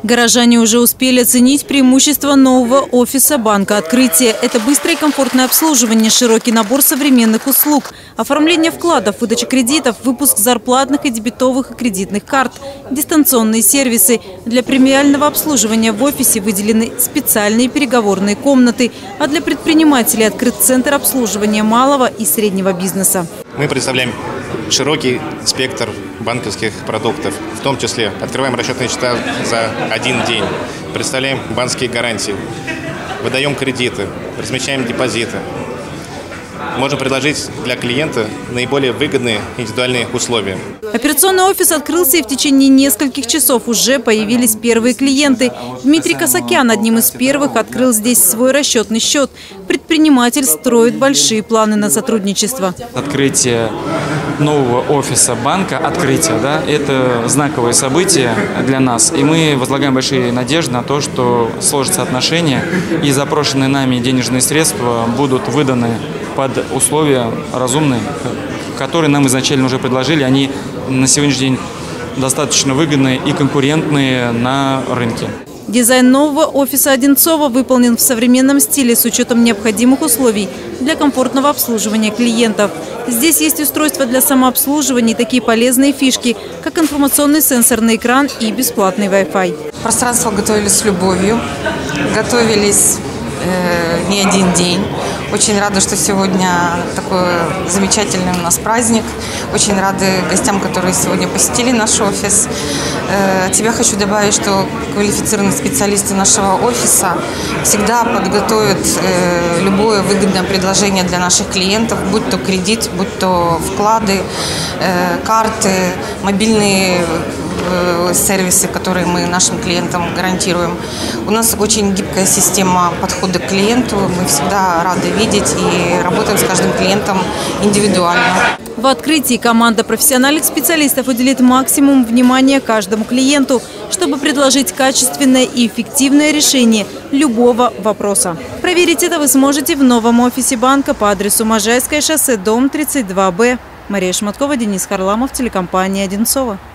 Горожане уже успели оценить преимущества нового офиса банка «Открытие». Это быстрое и комфортное обслуживание, широкий набор современных услуг, оформление вкладов, выдача кредитов, выпуск зарплатных и дебетовых и кредитных карт, дистанционные сервисы. Для премиального обслуживания в офисе выделены специальные переговорные комнаты, а для предпринимателей открыт центр обслуживания малого и среднего бизнеса. Мы представляем широкий спектр банковских продуктов, в том числе открываем расчетные счета за один день, представляем банковские гарантии, выдаем кредиты, размещаем депозиты. Можем предложить для клиента наиболее выгодные индивидуальные условия. Операционный офис открылся, и в течение нескольких часов уже появились первые клиенты. Дмитрий Касакян одним из первых открыл здесь свой расчетный счет. Предприниматель строит большие планы на сотрудничество. Открытие нового офиса банка, это знаковое событие для нас. И мы возлагаем большие надежды на то, что сложатся отношения и запрошенные нами денежные средства будут выданы под условия разумные, которые нам изначально уже предложили. Они на сегодняшний день достаточно выгодные и конкурентные на рынке. Дизайн нового офиса Одинцова выполнен в современном стиле с учетом необходимых условий для комфортного обслуживания клиентов. Здесь есть устройства для самообслуживания и такие полезные фишки, как информационный сенсорный экран и бесплатный Wi-Fi. Пространство готовились с любовью, готовились не один день. Очень рада, что сегодня такой замечательный у нас праздник. Очень рады гостям, которые сегодня посетили наш офис. От себя хочу добавить, что квалифицированные специалисты нашего офиса всегда подготовят любое выгодное предложение для наших клиентов, будь то кредит, будь то вклады, карты, мобильные сервисы, которые мы нашим клиентам гарантируем. У нас очень гибкая система подхода к клиенту. Мы всегда рады видеть и работаем с каждым клиентом индивидуально. В открытии команда профессиональных специалистов уделит максимум внимания каждому клиенту, чтобы предложить качественное и эффективное решение любого вопроса. Проверить это вы сможете в новом офисе банка по адресу Можайское шоссе, дом 32Б. Мария Шматкова, Денис Харламов, телекомпания «Одинцова».